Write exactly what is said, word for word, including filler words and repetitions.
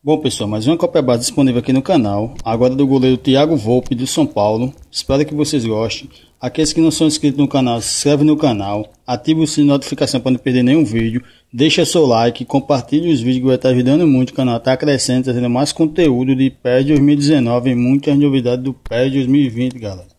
Bom pessoal, mais uma cópia base disponível aqui no canal, agora do goleiro Thiago Volpi do São Paulo. Espero que vocês gostem. Aqueles que não são inscritos no canal, se inscreve no canal, ative o sininho de notificação para não perder nenhum vídeo, deixa seu like, compartilhe os vídeos que vai estar ajudando muito, o canal está crescendo, trazendo mais conteúdo de P E S dois mil e dezenove e muitas novidades do P E S dois mil e vinte, galera.